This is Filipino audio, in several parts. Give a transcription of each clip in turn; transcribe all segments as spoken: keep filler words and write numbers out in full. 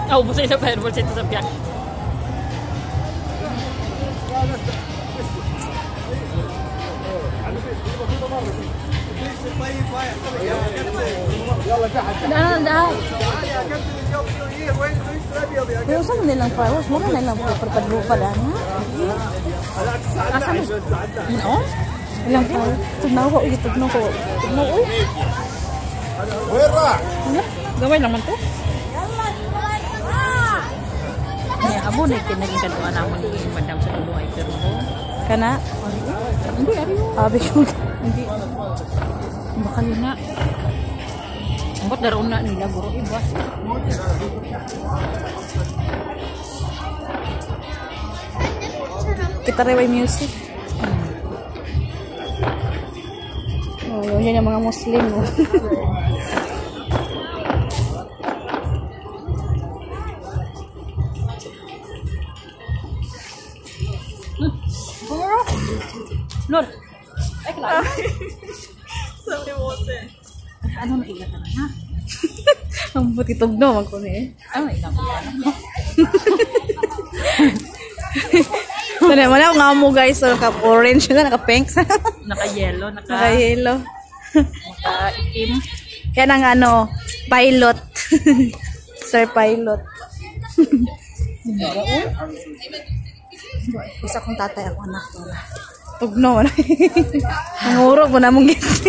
Oh, busa na fireball sa ito sa piyak. Daan, daan. Pero saan nilang fireworks? Mura nilang perpadlupa daan, ha? Asa mo? Ano? Ilang fireworks? Tugnaw ko, uy, tugnaw ko. Tugnaw, uy. Ano? Gawin naman to? Ay, amo na kinaging kaduan naman ni Madam sa dulo ay pero Kana? hindi, ari mo. Sabi ko. Hindi. Bakal na. Ambot daron na nila guro ibas. Kita reway music. Oh, yun yung mga Muslim. Oh. Lord. Ay, kailangan. Sabi mo siya. Ano na ilan na ha? Ang buti tugno, magkuni eh. Ano na ilan na? Sana mo na, nga mo guys, so, naka-orange na, naka-pink. Naka-yellow, naka... Naka-yellow. Naka-itim. Yan ang ano, pilot. Sir Pilot. Isa kong tatay ako anak ko. Tugno. Nanguro po na mong giti.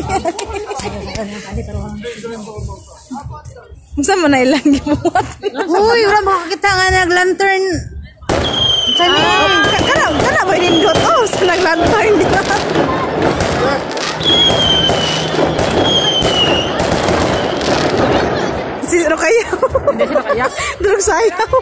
Masa mo na ilang gibuhat? Uy, wala makakita nga nag-lantern. Saan ah. Kana, kana ba inindot? Oh, sa nag-lantern. Si Rokayaw. Hindi si Rokayaw. Drug sayaw.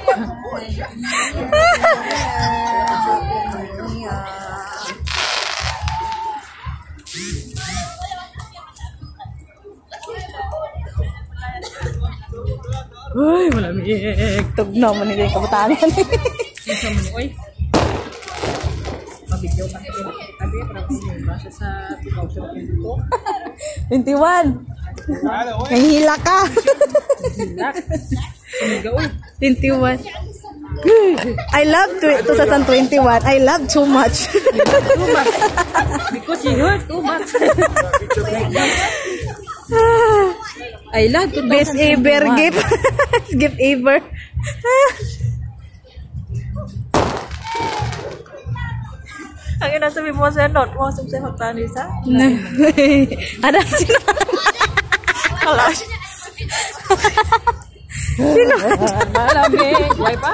Uy, malamig. Tugnaw mo nila yung kabutaan. Isa mo ni, oy. Mabigyaw ka na rin. Sabi, parang sinimba siya sa two thousand twenty-two. twenty-one. Nahihila ka. Hilak. Tumiga, oy. twenty-one. I love twenty twenty-one. I love too much. Too much. Because you heard too much. I love two thousand twenty-one. Best ever gift. Gift ever. Ang ina sabi mo sa not mo sa sa magtanis ha? Ada sino? Kalas. Sino? Malamig. Why pa?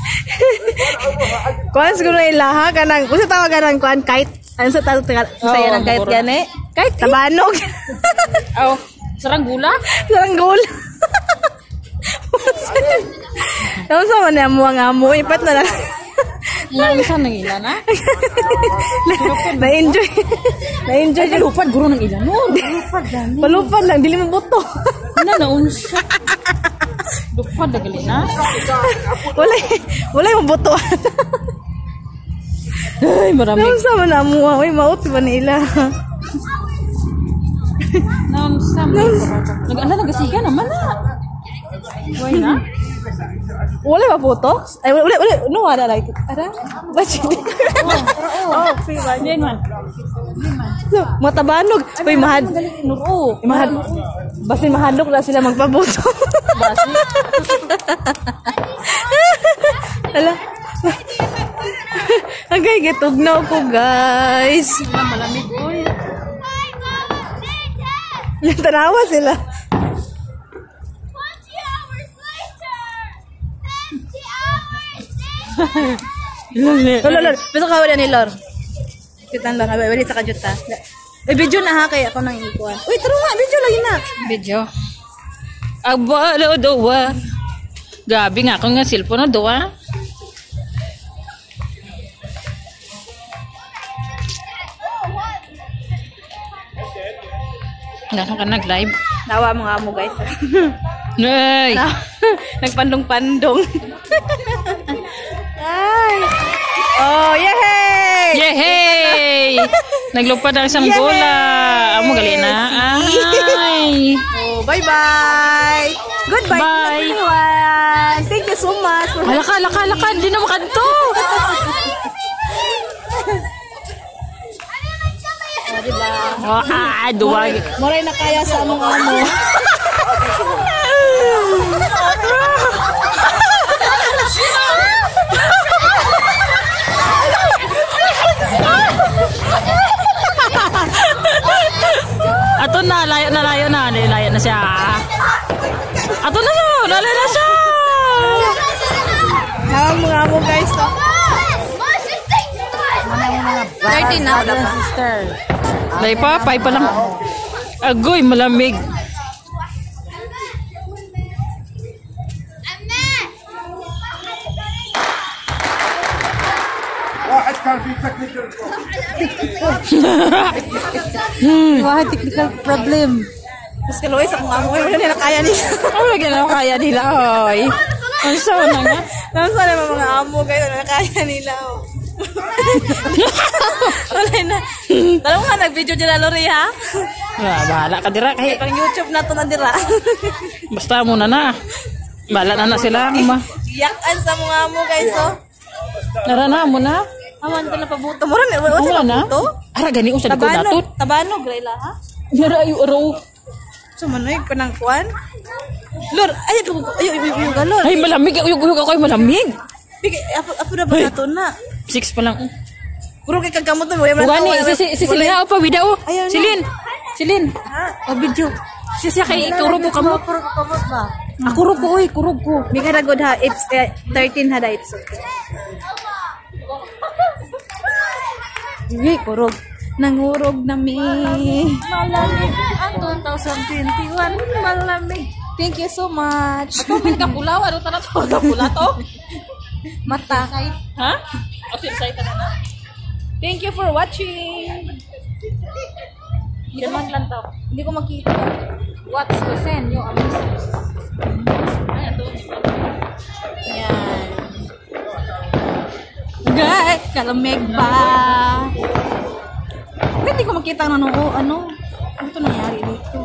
Kuan siguro ilaha kanang usa tawagan ng kuan kite. Ano sa tawag saya ng kite gani? Kite tabanog. Oh, saranggula? Saranggula. Ano sa man mo ang amo ipat na lang. Nang isa nang ilan ha? Na-enjoy. Na-enjoy Ay, lupad guro ng ilan. No, lupad gani. Palupad lang dili mo buto. Ano na unsa? Lupad na gali na. Wala wala mo buto. Ay, marami. Ano sa man amo? Oy, maot ba nila? Nang sa nag-ala nagasiga naman na. Why na? Wala ba putok? Ay, wala, wala, no, wala like it. Ara? Ba't yun? Oh, free man. Yan man. So, matabanog. Uy, mahad. Nuro. Mahad. Basin mahadok na sila magpabuto. Basi. Ala. Agay, gitugnaw ko, guys. Sila malamig, oy. Tanawa sila. Lolo, lolo. Besok ka wala ni Lor. Kita lang, abay, balik sa kajuta. Eh, video na ha, kaya ako nang ikuan. Uy, taro nga, video lagi na. Video. Aba, lo doa. Gabi nga ako nga cellphone na doa. Nga ka nag-live. Nawa mo nga mo, guys. Nay. Nagpandong-pandong. Ay. Oh, yehey! Yehey! Naglupad ang isang bola. Amo gali na. Ay. Oh, bye-bye. Goodbye. Bye. Everyone. Ayan, thank you so much. Alaka, alaka, alaka. Hindi na makanto. Oh, diba? Oh, ah, duwag. Moray na kaya sa among amo. Ato na, layo na, layo na. Layo na siya. Ato na siya. Layo na siya. Hawag mga amo guys. No? thirteen na. Sister. Layo pa, pay pa lang. Agoy, malamig. واحد كان في تكنيكال Wah, technical problem. Mas kaluwi sa mga amo, wala nila kaya nila. Ano lagi na kaya nila, oy. Ang sawa na nga. Nasa na mga amo guys, wala kaya nila. Wala na. Tara mo nga, nag-video dyan Lori ha? Ah, bahala ka dira. Kay, Pang YouTube na to na dira. basta muna na. Bahala na na sila. Ma. Yakan sa mga amo guys oh. Narana mo na. Aman ka na pabuto. Mura na, wala Wala sa na. pabuto. Ara, gani ko sa likod Tabano, datot. tabano, grayla ha? Nara, ayo, araw. So, manoy, panangkuan. Lord, ay, ayo, ayo, ayo, ayo, galor. Ay, malamig. Uyog-uyog ako ay malamig. Bigay, apo, apo na ba nato na? Six pa lang. Puro kay kagamot na, wala Bugani, si, si, si Silina o pa, vida o. Ayaw na. Silin. Silin. Ha? O, video. Siya siya kay kurog ko kamo. Puro kagamot ba? Ah, kurog ko, oy, kurog ko. Bigay na good ha, it's uh, thirteen ha, it's okay. Uy, kurog. Nangurog na mi. Malamig ang two thousand twenty-one. Malamig. Thank you so much. Ito, may kapulaw. Ano ta na to? Kapula to? Mata. Ha? O, sinsay ka na na. Thank you for watching. Gaman lang to. Hindi ko makita. What's to send yung amis? Ay, ito. Yan. Guys, kalamig ba? Hindi ko makita ano, ano, ano. Ano ito nangyari dito?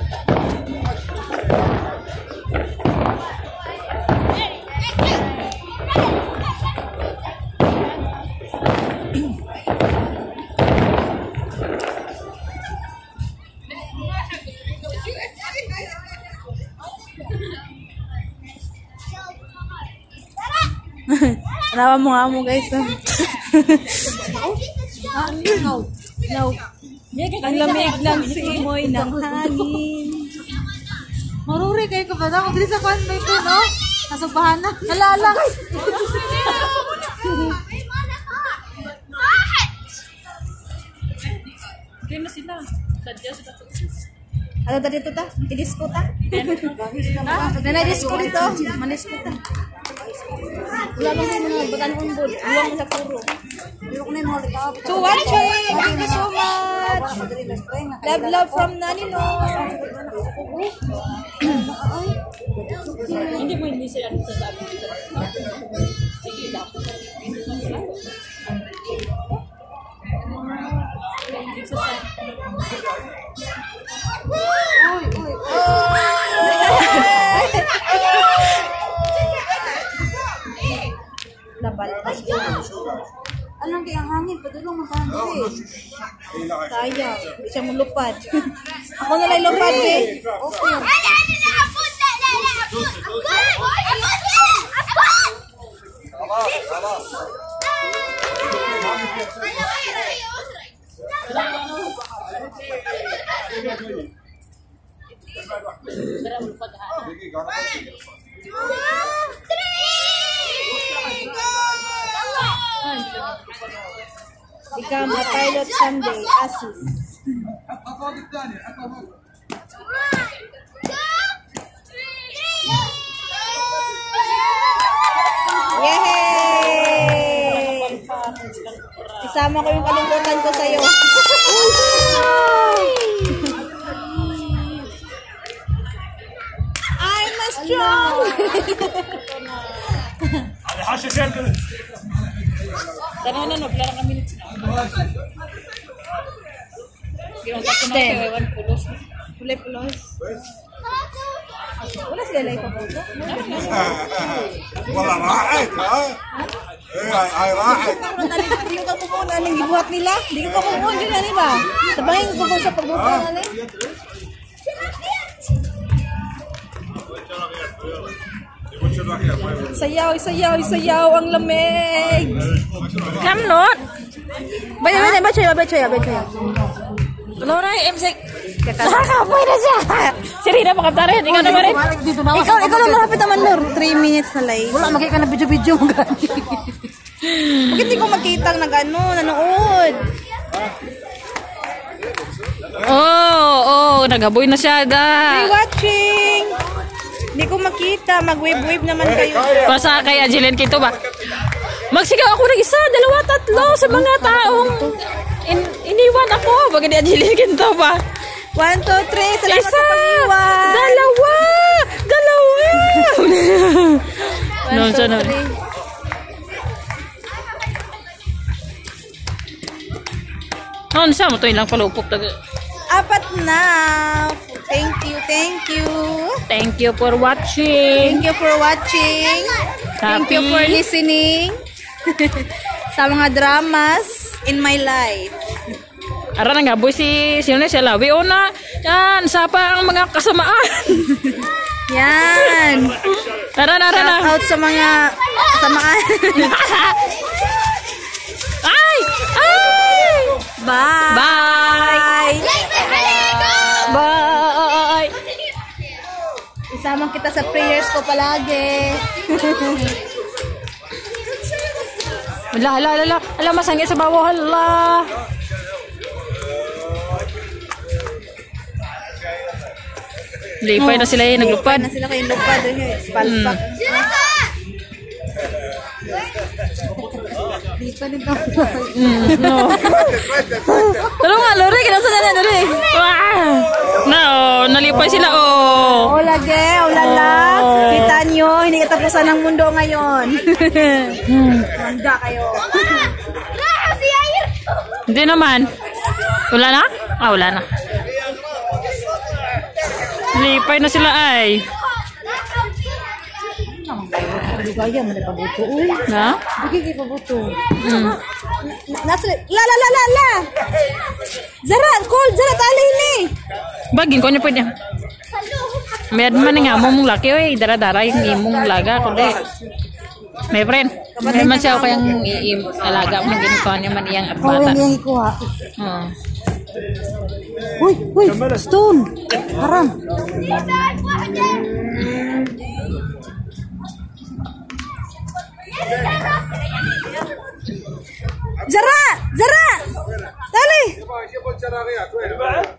Rawa mo nga mo guys. No. No. Ang lamig ng simoy ng hangin. Maruri kayo ka ba na? Kung dili sa kwan ba ito, no? Nasubahan na. Nalala. Hindi na sila. Sadya sila to. Ano ta dito ta? I-disco ta? Nanay disco dito. Manisco ta. Wala lang yung mga bagan umbod. Luwang mo sa puro. To watching! Thank you so much! Love, love from Nani no. Hindi mo hindi sila sa sabi dito. Sige lang. Uy, uy, uy! Labal. Alang kaya ang hangin, padulong mo pa diri. Kaya, di siya mo lupad. Ako na lang lupad eh. Okay. Become a pilot someday, Asus. Yay! Isama ko yung kalungkutan ko sa'yo. I'm a strong! Tanaw na, naglara kami nito. Gawang tatlo na kayo, ewan pulos. Kulay pulos. Wala sila live pa po. والله راحت ها ايه هاي راحت Hindi ko kapupuan na ng gibuhat nila. Hindi ko kapupuan din ani ba? Sabay ko po sa pagbubuhat na ni. Sayaw, sayaw, sayaw ang lamig. Kamnot. Bay, bay, bay, choy, bay, choy, bay, choy. Lora, M C. Nakakapoy na siya. Si Rina, pakaptarin. Ikaw naman rin. Ikaw, ikaw lang malapit naman, Lor. three minutes na live. Wala, makikita na video-video mo gani. Bakit di ko makita ang nag-ano, nanood? Oh, oh, nagaboy na siya da. Hey, watching! Hindi ko makita, mag-wave-wave naman kayo. Basta kay Angeline Quinto ba? Magsigaw ako ng isa, dalawa, tatlo sa mga taong in iniwan ako. Baga ni Angeline Quinto ba? One, two, three, salamat Isa, sa pag-iwan. dalawa, dalawa. One, No, two, sana. three. Oh, sa mo to ilang palupok taga. Apat na. Thank you, thank you. Thank you for watching. Thank you for watching. Thank you Happy. for listening. Sa mga dramas in my life. Ara na nga boy si sino na siya lawi o na. Yan, sapa ang mga kasamaan. Yan. Tara na, tara na. Shout out sa mga samaan. Ay! Ay! Bye. Bye! Bye! Isama kita sa prayers ko palagi. Hala, hala, hala. Hala, masangit sa bawah. Hala. Lipay na sila yung naglupad. Na sila kayong lupad. Palpak. Mm, no. Talo nga, Lori. Kinasa na na, Lori. Wow. Na, oh. Nalipay sila, oh. O lagi, o lala. Kita nyo, hindi katapusan ng mundo ngayon. Manda kayo. Hindi naman. Wala na? Ah, wala na. Lipay na sila ay. Gaya mo na pabuto. Uy, Na? bigay kayo pabuto. Hmm. Nasa, la la la la la. Zara, cold, Zara, tali ni. Bagin ko niya pwede. May adman nga mong laki, oy. Dara-dara yung imong laga. Kundi. May friend. May man siya kayang alaga mo. Ginagawa niya man iyang at bata. yung ikuha. Oh. Uy, uy, stone. Haram. Zara! Zara! Dali!